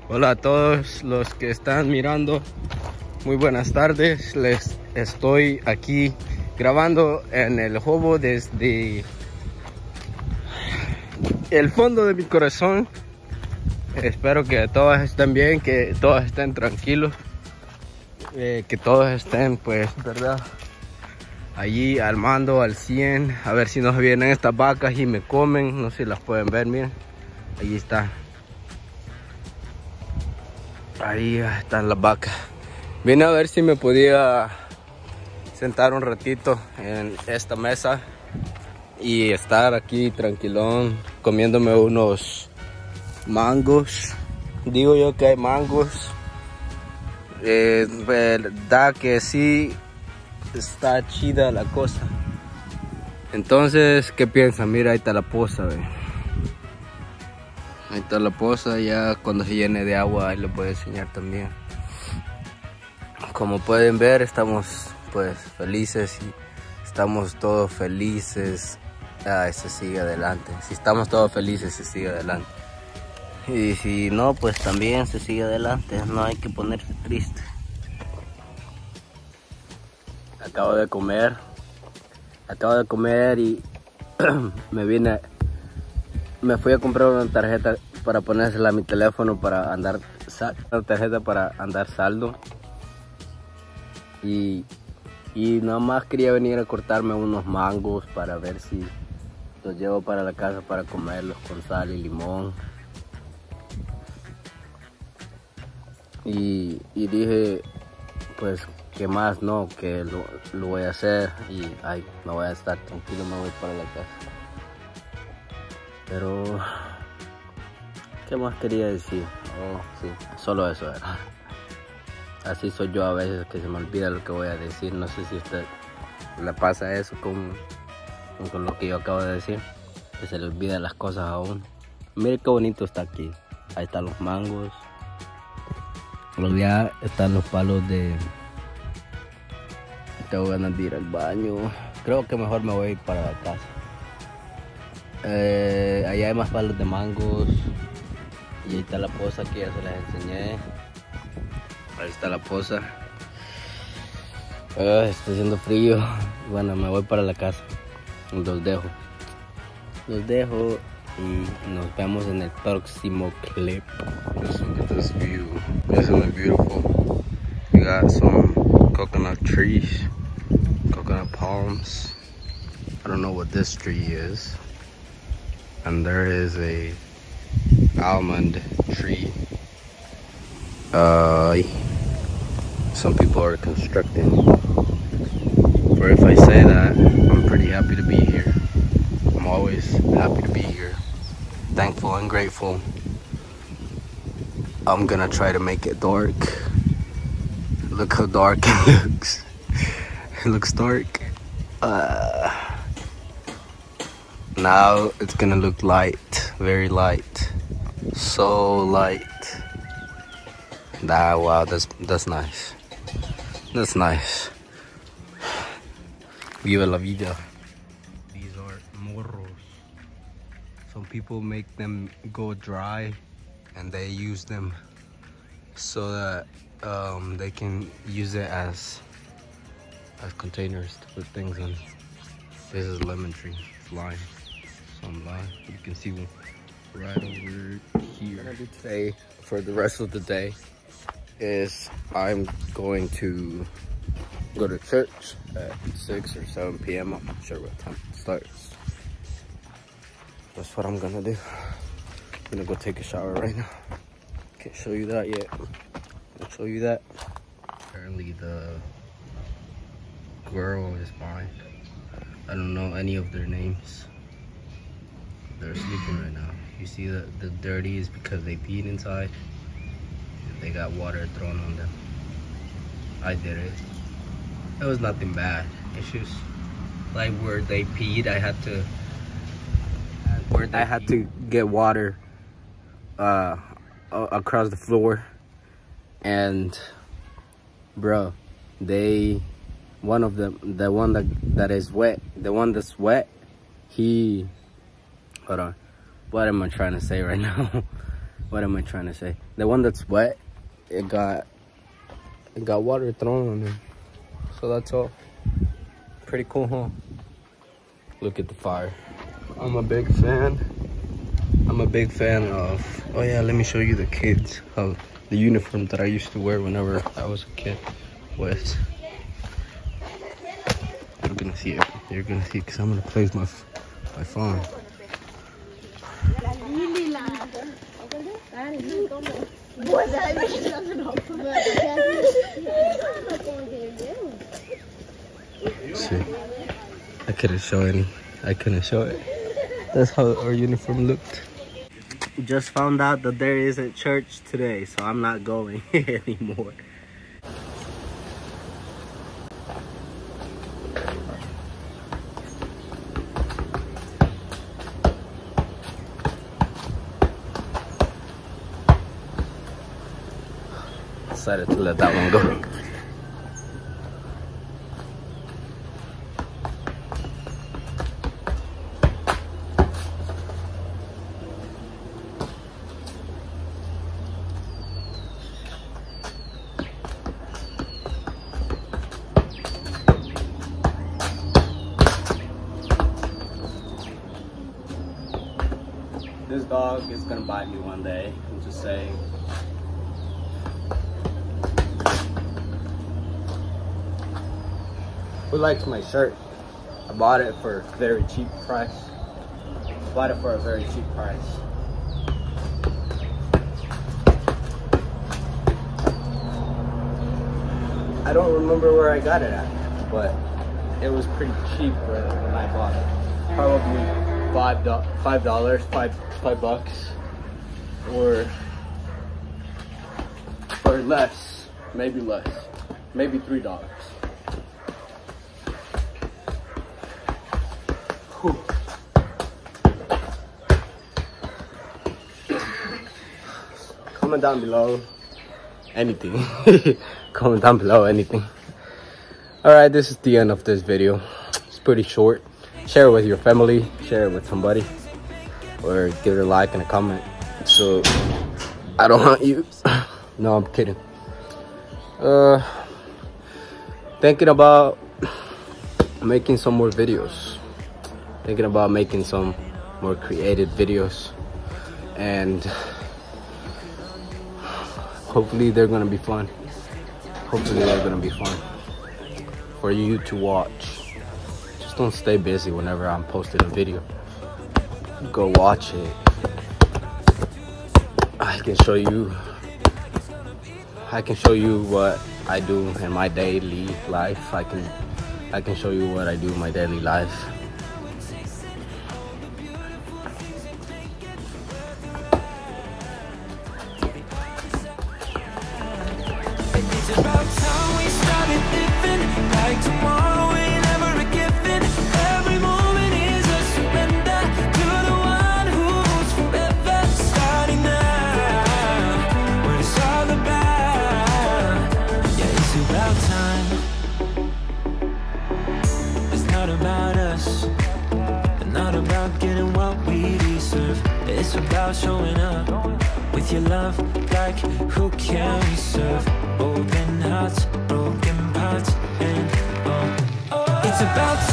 Hola a todos los que están mirando, muy buenas tardes. Les estoy aquí grabando en el Jobo desde el fondo de mi corazón. Espero que todos estén bien, que todos estén tranquilos, que todos estén, pues, verdad, allí al mando, al 100. A ver si nos vienen estas vacas y me comen. No sé si las pueden ver, miren, allí está. Ahí están las vacas. Vine a ver si me podía sentar un ratito en esta mesa y estar aquí tranquilón comiéndome unos mangos. Digo yo que hay mangos. Verdad que sí está chida la cosa. Entonces, ¿qué piensan? Mira, ahí está la poza, ve. Ahí está la poza, ya cuando se llene de agua ahí lo puedo enseñar también. Como pueden ver, estamos pues felices y estamos todos felices. Se sigue adelante. Si estamos todos felices, se sigue adelante. Y si no, pues también se sigue adelante. No hay que ponerse triste. Acabo de comer y me fui a comprar una tarjeta para ponérsela a mi teléfono para andar, una tarjeta para andar saldo. Y nada más quería venir a cortarme unos mangos para ver si los llevo para la casa para comerlos con sal y limón. Y dije, pues, ¿qué más? No, que lo voy a hacer y me voy a estar tranquilo, me voy para la casa. Pero, ¿qué más quería decir? Oh, sí, solo eso era. Así soy yo a veces, que se me olvida lo que voy a decir. No sé si a usted le pasa eso con lo que yo acabo de decir, que se le olvidan las cosas aún. Mire qué bonito está aquí. Ahí están los mangos. Ya están los palos de... Tengo ganas de ir al baño. Creo que mejor me voy para la casa. Allá hay más palos de mangos. Y ahí está la poza que ya se las enseñé. Ahí está la poza. Está haciendo frío. Bueno, me voy para la casa. Los dejo y nos vemos en el próximo clip. Just look at this view. Isn't it beautiful? You got some coconut trees, coconut palms. I don't know what this tree is. And there is a almond tree. Some people are constructing. Or if I say that, I'm pretty happy to be here. I'm always happy to be here. Thankful and grateful. I'm gonna try to make it dark. Look how dark it looks. It looks dark. Now it's gonna look light, very light. So light. Wow, that's nice. That's nice. Viva la vida. These are morros. Some people make them go dry and they use them so that they can use it as containers to put things in. This is lemon tree. It's lime. Some lime. You can see one right over here. What I do today for the rest of the day is I'm going to go to church at 6 or 7 p.m. I'm not sure what time it starts. That's what I'm gonna do. I'm gonna go take a shower right now. Can't show you that yet. I'll show you that. Apparently the girl is fine. I don't know any of their names. They're sleeping right now. You see the dirty is because they peed inside. They got water thrown on them. I did it. It was nothing bad. It's just like where they peed, I had to get water across the floor. And bro, one of them, the one that is wet, the one that's wet, hold on, what am I trying to say right now? What am I trying to say? The one that's wet, it got water thrown on it. So that's all. Pretty cool, huh? Look at the fire. I'm a big fan. I'm a big fan of, oh yeah, let me show you the kids, how the uniform that I used to wear whenever I was a kid was. You're gonna see it. You're gonna see it because I'm gonna place my phone. See, I couldn't show any. I couldn't show it. That's how our uniform looked. Just found out that there isn't church today, so I'm not going anymore. Decided to let that one go. This dog is gonna bite me one day, I'm just saying. Who likes my shirt? I bought it for a very cheap price. Bought it for a very cheap price. I don't remember where I got it at, but it was pretty cheap when I bought it. Probably $5 bucks, or less, maybe $3. Whew. Comment down below anything. Comment down below anything. Alright, this is the end of this video. It's pretty short. Share it with your family, share it with somebody, or give it a like and a comment so I don't hunt you. No, I'm kidding. Thinking about making some more videos. Thinking about making some more creative videos, and hopefully they're gonna be fun. Hopefully they're gonna be fun for you to watch. Just don't stay busy whenever I'm posting a video. Go watch it. I can show you what I do in my daily life. I can show you what I do in my daily life. It's about time we started living like tomorrow ain't ever a given. Every moment is a surrender to the one who's forever. Starting now, what it's all about. Yeah, it's about time. It's not about us, and not about getting what we deserve. It's about showing up with your love, like who can we serve? Open hearts, broken parts, and oh, it's about